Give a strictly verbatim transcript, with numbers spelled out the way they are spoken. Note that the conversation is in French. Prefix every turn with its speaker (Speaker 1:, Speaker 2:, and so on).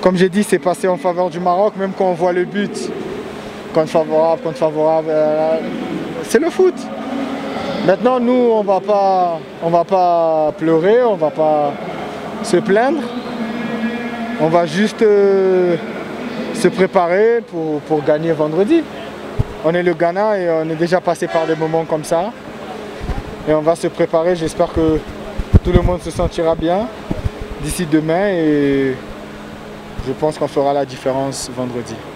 Speaker 1: comme j'ai dit, c'est passé en faveur du Maroc, même quand on voit le but. Contre favorable, contre favorable, euh, c'est le foot. Maintenant, nous, on va pas, on va pas pleurer, on va pas se plaindre. On va juste euh, se préparer pour, pour gagner vendredi. On est le Ghana et on est déjà passé par des moments comme ça. Et on va se préparer, j'espère que tout le monde se sentira bien d'ici demain et je pense qu'on fera la différence vendredi.